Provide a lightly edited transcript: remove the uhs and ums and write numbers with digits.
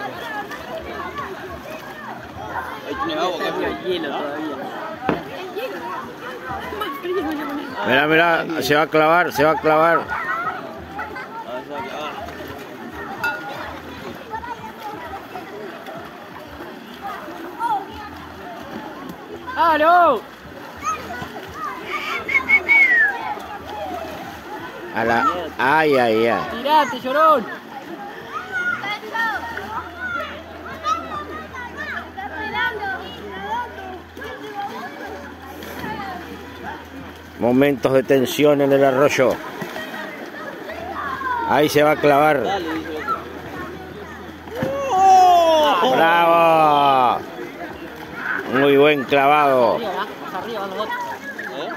Ahí tiene agua. Está hielo todavía. Mirá, mirá, se va a clavar, se va a clavar. ¡Aló! A la... Ay, ay, ay. ¡Tirate, llorón! Momentos de tensión en el arroyo. Ahí se va a clavar. ¡Bravo! Muy buen clavado. Arriba, más arriba van los otros.